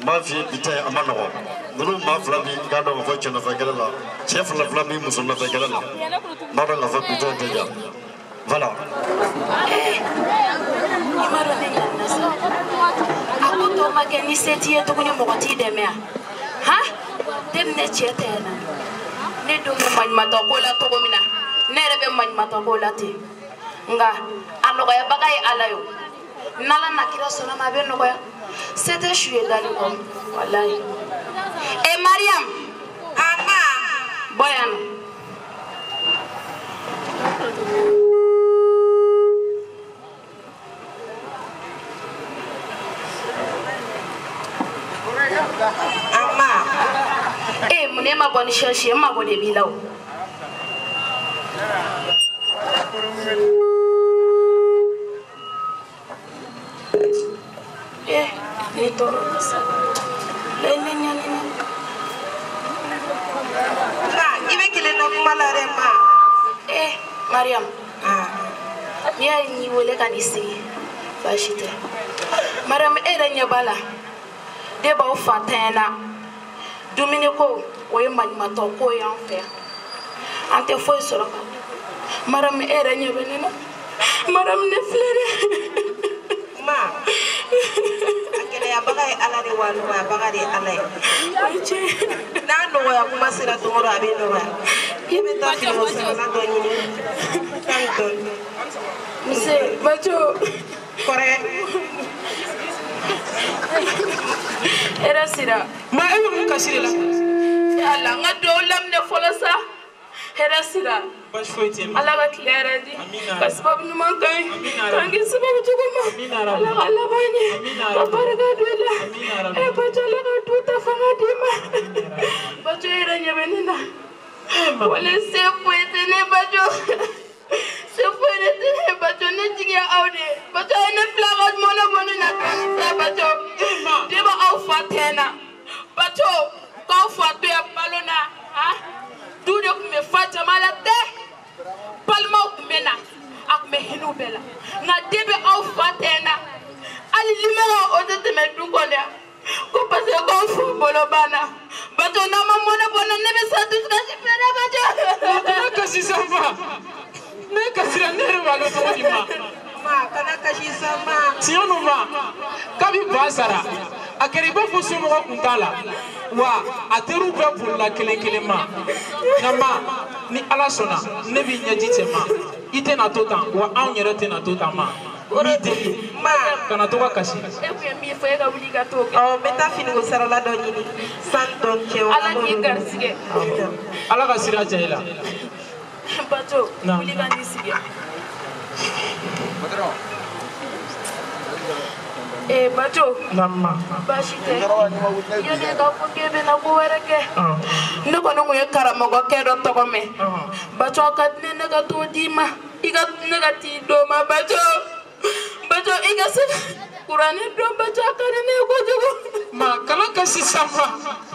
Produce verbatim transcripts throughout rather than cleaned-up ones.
ma fi bita amano nunu ma flabi gado ma foche na fagerala chef la flabi muso na fagerala ma ba na fa bita deja voilà imaro ne nasa akoto mageni seti eto kunyo mokoti demea ha dem ne chetena ne do mo man mata ko la to gomina ne rebe man mata ko la ti nga ano ya bagay alayo nala nakira sona ma be no ya c'était choué dali ko wallahi e Mariam ama boyan ama eh mune ma boni chercher ma boni bilaw eh itu lainnya ini nah ibe kile no malare ma eh Mariam ah ya ni wole kan isi bashite Mariam era nyabala de ba o fatena Dominico oye manimato ko yan fe ante foi solo Mariam era nyabenena Mariam ne flere ma akele ya bagay ala de walu ma bagay ala oje na no ya kuma sira to ngoro abi no ba ibe ta fi mo sira na do ni tanto mse bacho kore era sira ma e mo ka sira ya la ngado lam ne folasa era sira ala ba claire di parce que nous manquons tangi sababu tukuma ala ala bani baraka dwela e bacho la tuta fanga dima bacho era nyebenina wala se poete ne bacho se poete ne bacho ne jigia aude bacho ne flagot mona mona na sa bacho deba au fatena bacho ka fatu ya balona ha dude ku me fata malate palma kumena akme hinu bela na debe au fatena ali limero odete me dukonya ko pase ko fu bolobana bato na mamona bona nebe satu ka sipere bajo na kasi sama na kasi nere walo to dima ma kana kasi sama siono ma kabi basara akeribo fusu mo kuntala wa ateru be bulla kelen kelen ma nama ni ala sona ne bi nyaji tema ite na totan wa an yere te na totan ma ori deli ma kana to ka kasi e ku mi fo e ga wuli ga to o meta fini go sara la do ni santo ke o ala ki garsige ala ga sira jaila bato wuli ga ni sige patron eh bato namma bashite yene ga fukebe na kuwereke ndo kono ngoye karamo go kedo togome bato kat ne ga to dima iga ne ga ti do ma bato bato iga se kurane do bato kare ne go jogo ma kala kasi sama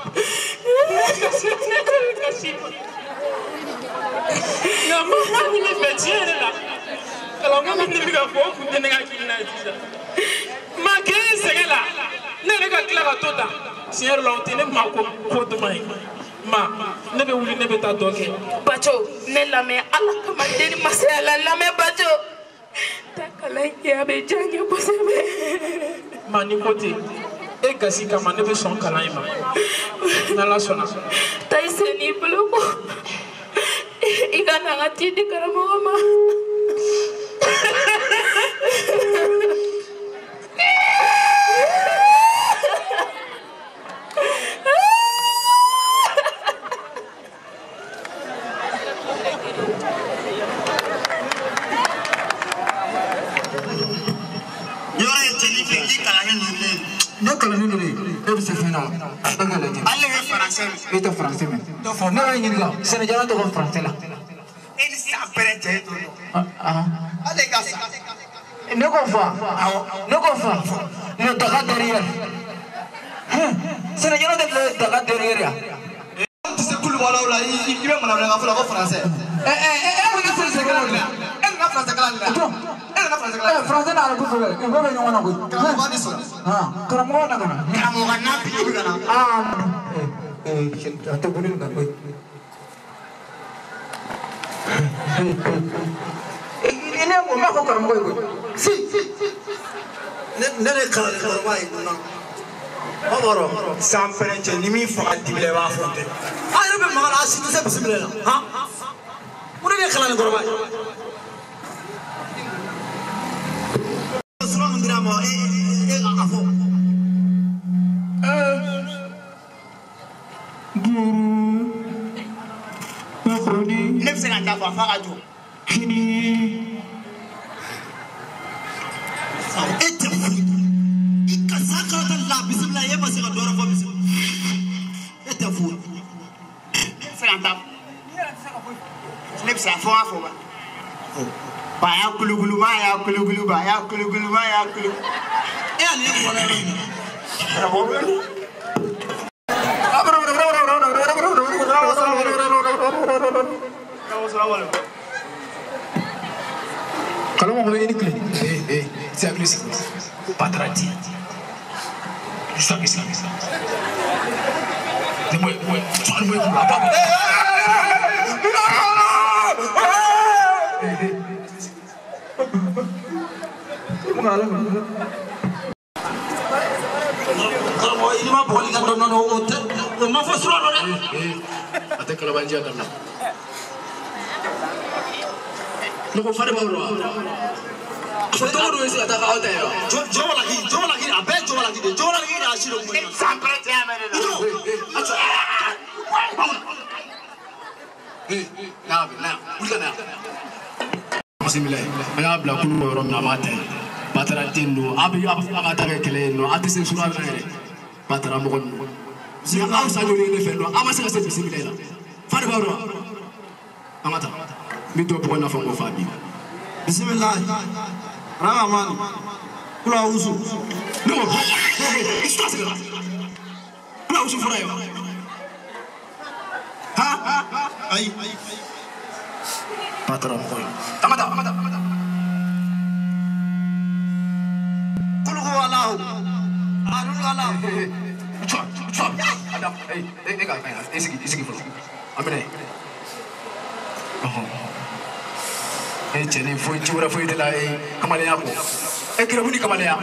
kasi namma ni me betiere la kala ngam ni ga fo ku ne ga kilina tisa ma kiri segela ne ne ka kila ka to ta seigneur la otene ma ko ko to mai ma ne be wuli ne be ta doke bacho ne la me ala kama deni masala la me bacho ta kala ya be janye ko sebe ma ni kote e gasi kama ne be son kala ima na la sona ta iseni bloko igana ngati di karamo ma No kalani no ni e se fena daga la ji alle he français e to français men to fo na ni ga sénégal to ko français la e ni sa prete to ah alle ga sa ne ko fa ne ko fa le daga derrière sénégal de le daga derrière ya c'est tout le wala wala il il va me la français eh eh eh eh vous êtes sénégalais là elle na français là ka français la. Eh français na ko ko. Ko be nyoma na ko. Karamɔgɔ ni sɔnna. Ah, karamɔgɔ na kana. Karamɔgɔ na bi bi kana. Ah. Eh, eh, ate buni na ko. Eh, ine mo ma ko karamɔgɔ ko. Si. Ne ne de kala de kɔrɔba ye nɔ. Ɔmɔrɔ san pɛrɛ cɛ ni min faga dibila i b'a fɔ tɛ. A yɛrɛ bɛ maga la a si tɛ se bisimila la. Han. O de ye kala de kɔrɔba ye. Sɔrɔ min dira ma e e a fɔ. Ne bɛ se ka taa fɔ a fa ka jɔ. E tɛ foyi i ka sa kala la bisimila e ma se ka dɔwɛrɛ fɔ bisimila e tɛ foyi ne bɛ se ka taa ne bɛ se ka fɔ ka fɔ ba ba y'a kulukulu ba y'a kulukulu ba y'a kulukulu ba y'a kulukulu e y'ale ye mɔgɔ yɔrɔ min Kalau mau ini klik, eh eh, saya klik patrati. Islam Islam Islam. Ni boleh boleh, soal boleh apa? Mengalah. Kalau mau ini mah boleh kan dono no hotel, mau fosro no deh. Ada kalau banjir kan. Loko fare bauro. Foto do isi ata ka ota yo. Jo jo lagi, jo lagi, abe jo lagi de, jo lagi de asiro mo. Sempre te amere. Acho. Eh, na na, ulga na. Bismillah. Aya bla kulu ro na mate. Batara tindo, abi abi aga ta kele no, ati se sura fere. Batara mo gon. Si am sa yo ne fe no, ama se ka se bismillah. Fare bauro. Amata. Mi do po na fango fabi. Bismillah. Rahman. Kula usu. No. Está segura. Kula usu fora yo. Ha? Ai. Patron ko. Amata, amata, amata. Kulu ko Allah. Arul Allah. Chop, chop. Adam, eh, eh, eh, guys, isigi, isigi fora. Amene. Oh. Eh, chene foi chura foi de lá eh kamale yako. Eh kira buni kamale ya.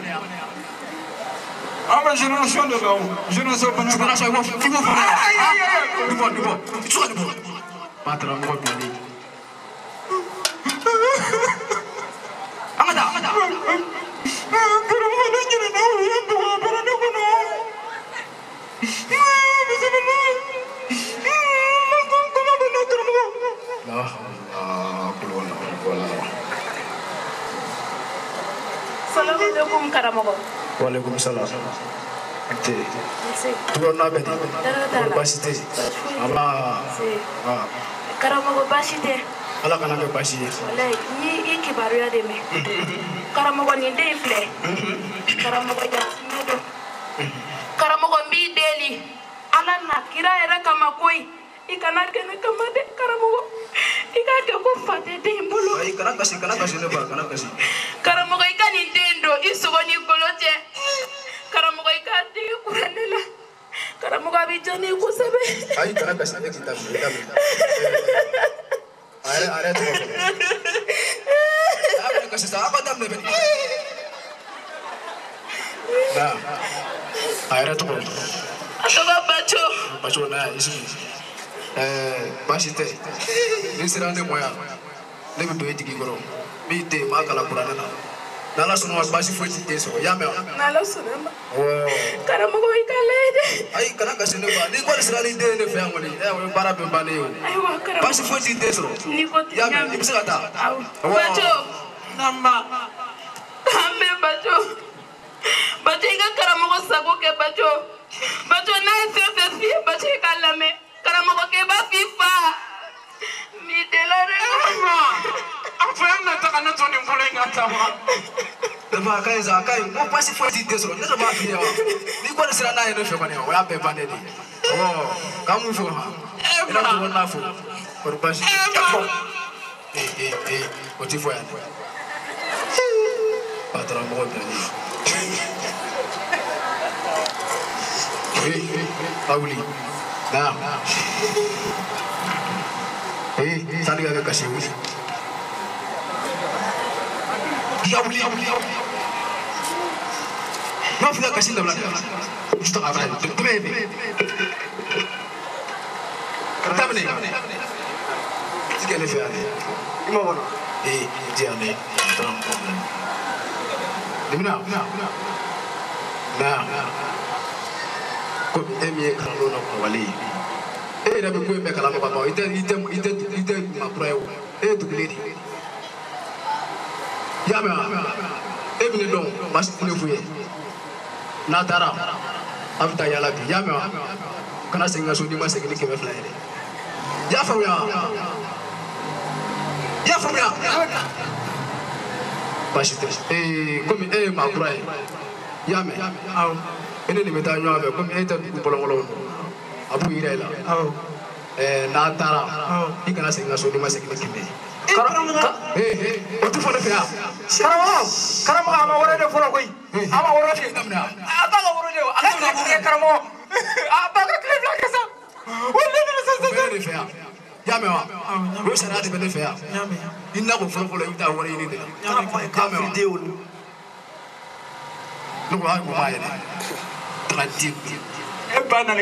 Ama génération de là, génération de Génération ko figo fora. Nibo nibo. Chua nibo. Patra mo bini. Amada, amada. Kira mo na nyina na o yambo para no kono. Bismillah. Como de no termo. Ah, ah, kulona, kulona. Salam alaikum karamogo. Waalaikum salam. Ate. Tuwa na bedi. Basite. Ama. Ah. Karamogo bashite. Ala kana be bashi. Wallahi ni ikibaru ya deme. Karamogo ni de fle. Karamogo ya sinodo. Karamogo mbi deli. Ala na kira era kama koi. Ikana kene kama de karamogo. Ikake ko fate de mbulu. Ai kana kasi kana kasi ne ba kana kasi. Karamogo ikani ndendo isugo ni kolote. Karamogo ikati kuranela. Karamogo abijani kusabe. Ai kana kasi ne kita kita. Are are tu. Apa kasi sa apa dam ne be. Nah. Are tu. Atoga bacho. Bacho na isi. Eh, basite. Ni sirande moya. Ne be do etiki goro. Mi te ma kala kurana na. Nala sunu basi foi te so. Ya me. Nala sunu. Oh. Karamogo ikalede. Ai kana kasi ne ba. Ni ko sirali de ne fe amoni. Eh, we para be ba ne yo. Aiwa karamogo. Basi foi te so. Ni ko ti. Ya me, ni bisa kata. Bacho. Namba. Ambe bacho. Bacho ika karamogo sago ke bacho. Bacho na se se si bacho kalame. Karamogo ke ba fifa. Mi delare. Enfin, on a ta kana toni mbule ngata wa. Daba kai za kai mo pasi foi te so. Ne ba fi ya. Ni ko sira na ye ne fe ko ne. O ya be ba ne di. Oh, kamu fo ha. Ina ko na fo. Ko basi. Eh eh eh. O ti fo ya. patron mo ko ni eh awli na eh sani ga ka shi wuli ya wuli ya wuli ما في ذاك الشيء ولا مشتاق على تبعي تبني تجيني في هذه ما هو إيه جاني لمنا نعم كم أمي كانوا نقولي إيه نبي كوي مكلام بابا إذا إذا إذا إذا ما برايو إيه تقولي يا ما ابن دون بس تنفيه Natara, after Yalabi, Yama, can I sing a sudi must take a fly? Yafamia Yafamia Pashitas, eh, come eh, my bride. Yame, oh, in any metal, you have a committed Pololo, Abu Irela, oh, Natara, oh, he can sing a sudi must take a day. Eh, what for the fair? Caramo, Caramo, I'm already for a way. I'm already them now. I thought I would do. I don't know if Caramo. I thought I could like us. Well, very fair. Yamma, who's an added fair? You never follow without what you need. Come and deal. Look, I'm wired. I did. A banana,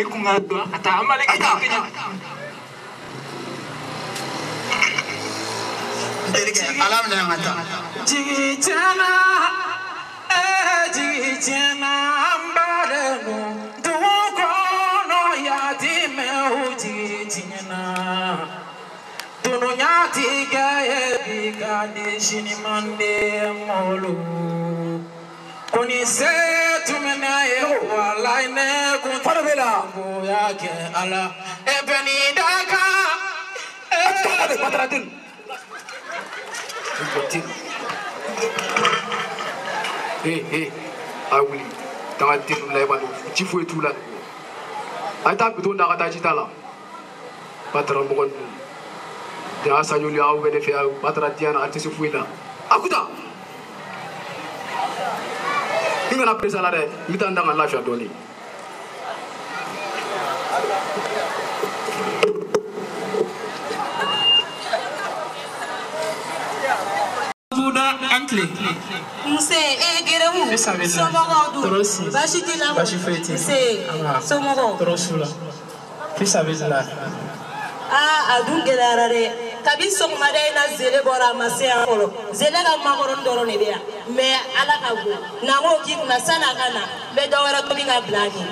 alam na ngata jijana eh jijana ambarenu duko no ya di me o jijana tunu nya ti ga e bi ga de shini mande molo koni se tumena e wala ne kun farabela go ya ke ala e beni daka e patratin eh eh awuli tawati leba no chifu etula ata bido na kata chitala patron mo kon ya sanyuli awu bene fe awu patra tiana artiste fuila akuta inga na presa la de mitanda ngala fa doni Antle. Mse e gerewu. Somogo du. Bashi dila. Bashi feti. Mse somogo. Torosula. Fils abizla. Ah adun gelarare. Kabi songmade na zele bora mase akolo. Zele ga makoron doro ne dia. Me ala kagu. Na ngo ki na sana kana. Me dawara to binga blagi.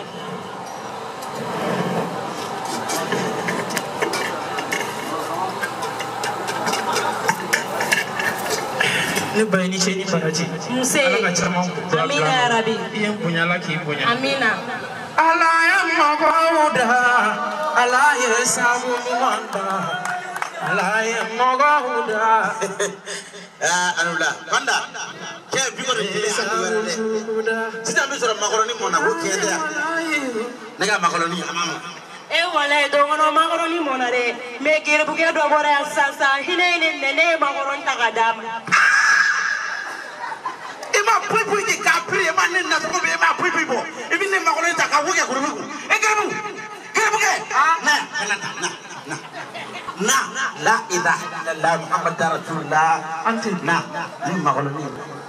Ni bayani ce ni faraji Muse Amina ya Rabbi yin bunya laki bunya Amina Allah ya magauda Allah ya samu wanda Allah ya magauda ah anula banda ke bigo de tilisa de sita mi sura makoroni mona ko ke dia nega makoroni amama e wala do ngono makoroni mona de me gere buge do bora sasa hine hine nene makoron takadama ima puipu ki kapri ima nina to be ima puipu bo ibi ne makoroni takavuke kurubu e gerebu gerebu ke na na na na na la ilaha illallah muhammad rasulullah anti na ni makoroni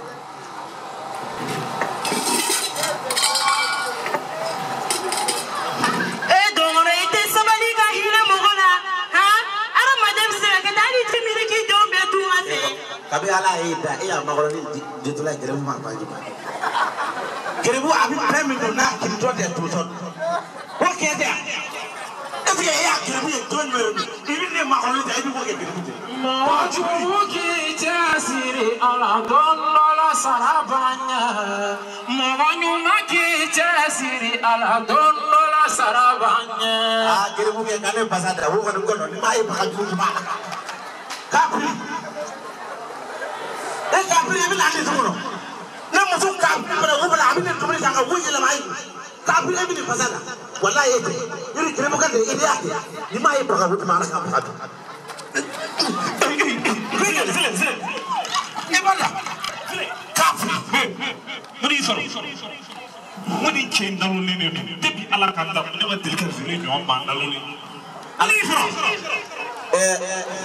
e do ngono ite sabali ka hine mogona ha ara madam sera ka dali timiri ki do be tu ase kabe ala ida iya makoroni ditula gerebu ma baji gerebu abi premi do na ki to de to so wo ke de e ya gerebu e to nwe ibi ne makoroni da ibi wo ke gerebu Majuki jasiri ala donnola sarabanya Mawanyu maki jasiri ala donnola sarabanya ah gerebu ke kane pasada wo ko ngono ni mai baka ju ma kapri e kapri e bi la ni tuno na mo so kapri bana wo bana abin to sanga wo yela mai kapri e bi ni pasada wallahi e yiri gerebu kan de idia ni mai baka wo ma na kapri Zile, zile, zile. Ebala. Kafu. Muni soro. Muni chain daloni ne. Debi ala kanda ne ma dilkar zuri ne on ban daloni. Ali soro. Eh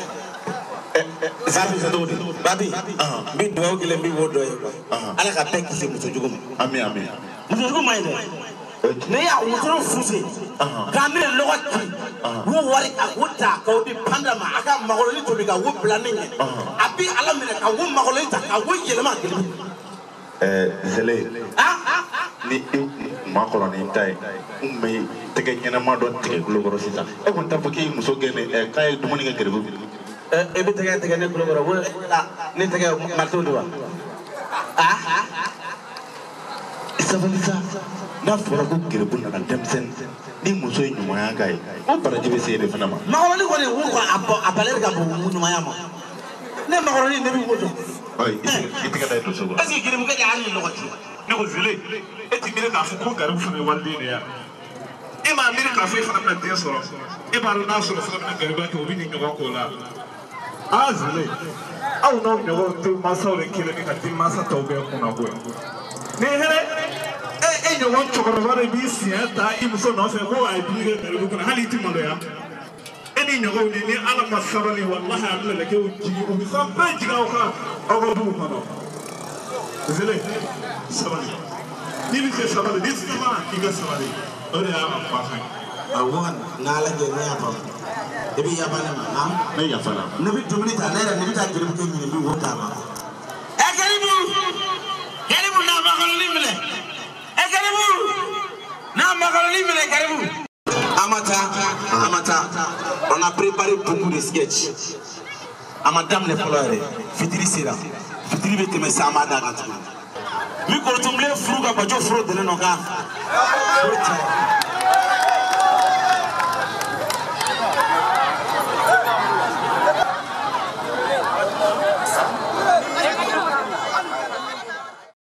Zabi Zadodi. Babi. Ah. Bi do gele bi wodo e ba. Ala ka tek se muso jugum. Amin amin. Muso jugum mai de. Ne ya wutro fuse. Ka mi logati. Wo wari ka wuta ka obi pandama aka magololi to bi ka wo planning. Abi ala mi ka wo magololi ta ka wo yelema gele. Eh Zele. Ah ni ma ko ni tay. Umbe tege nyana ma do tege globoro sita. E ko ta faki muso gene e kay dumuni ga gere bu. Eh ebi tege tege ne globoro wo ni tege marto do wa. Ah Sabalisa na fora ko gere bu na demsen ni muso yi nyuma ga yi. O baraji be se de fana ma. Magololi ko ni wo ko abaler ga bu nyuma ya ma. Ne magololi ne bi wodo. Oi, iti kada itu semua. Asi kirim ke jangan ni lokati. Ne ko Zele. Eti mire ka fu ko garu fu ne walde ne ya. E ma mire ka fu fa na de soro. E ba na soro fa na garu ba to bi ni nyogo ko la. Ah Zele. Au no nyogo to masa ole kile ni ka ti masa to be ko na ko. Ne hele e e nyogo chokoro ba bi si ta i muso no fe ko ai bi ge garu ko na hali ti mo do ya. Eni nyogo ni ni ala masabali wallahi abla le ke o ji o bi sa ba ji ga o ka o go du ko no. Zele sabali ni bi se sabali ni se ma ki ga sabali o de ama pa fa awan ngala ge ne apa ebi ya bana ma na Ne ya fana. ne bi tumini ta ne ne bi ta kirim ke ni bi wota ma e karibu karibu na ma ko ni mile e karibu na ma ko ni mile karibu amata amata on a préparé beaucoup de sketchs amadame les fleurs fitiri sera fitiri be teme sama da ga tu mi ko tumle furu ga bajo furu de no ga